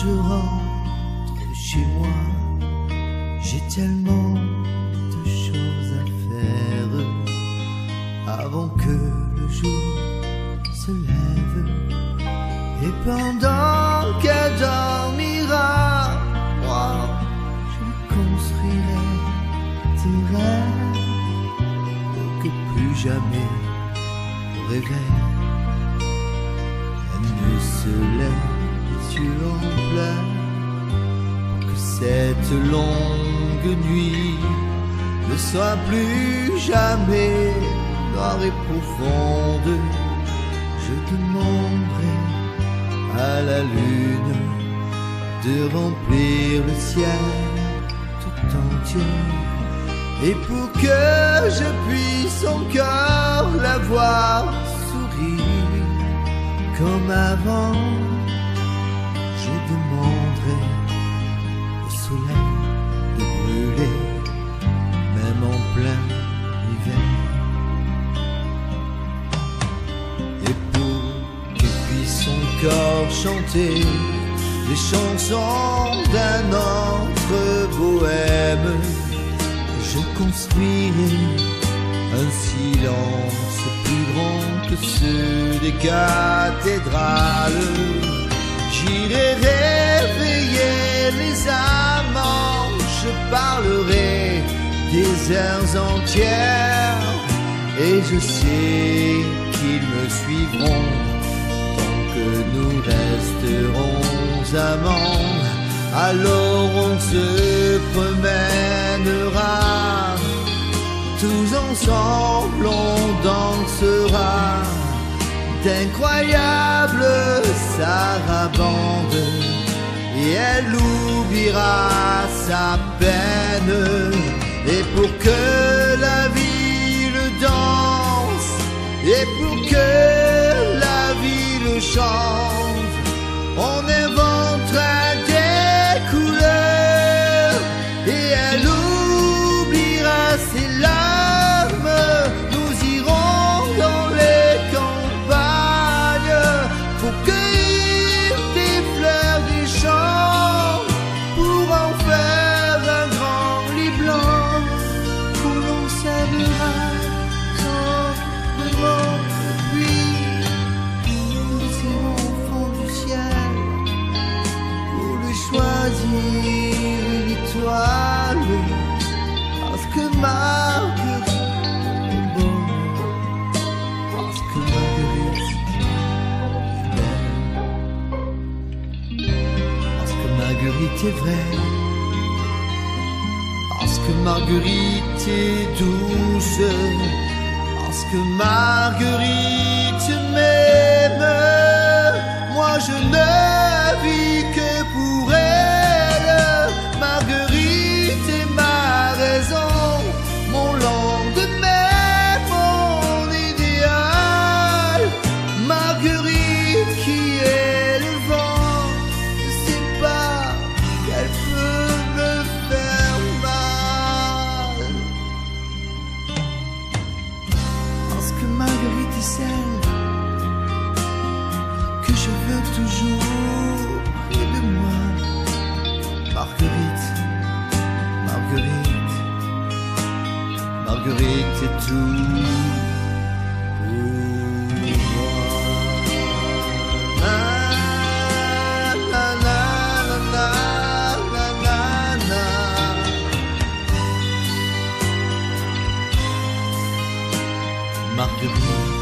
je rentre chez moi, j'ai tellement de choses à faire avant que le jour se lève. Et pendant qu'elle dormira, moi je lui construirai des rêves pour que plus jamais au réveil elle ne se lève les yeux en pleurs, pour que cette longue nuit ne soit plus jamais noire et profonde. Je demanderai à la lune de remplir le ciel tout entier, et pour que je puisse encore la voir sourire comme avant, je demanderai au soleil de brûler même en plein hiver. Et pour qu'il puisse encore chanter les chansons d'un autre bohème, je construirai un silence plus grand que ceux des cathédrales. J'irai réveiller les amants, je parlerai des heures entières, et je sais qu'ils me suivront tant que nous resterons amants. Alors on se promènera, tous ensemble on dansera d'incroyables sarabandes, et elle oubliera sa peine. Et pour que la ville danse, et pour que la ville chante, on inventera des couleurs, et elle oubliera ses larmes. Nous irons dans les campagnes pour cueillir des fleurs du champ, pour en faire un grand lit blanc où l'on s'aimera tendrement. Puis nous irons au fond du ciel pour lui choisir une étoile, parce que Marguerite est bonne, parce que Marguerite est belle, parce que Marguerite est vraie, parce que Marguerite est douce, parce que Marguerite m'aime. Moi je ne vis que pour elle. Marguerite est ma raison, mon lendemain, mon idéal. Marguerite qui est le vent, ne sait pas qu'elle peut me faire mal. Parce que Marguerite est celle que je veux toujours près de moi. Marguerite, Marguerite, Marguerite est tout pour moi. Na, na, na, na, na, na, na. Marguerite.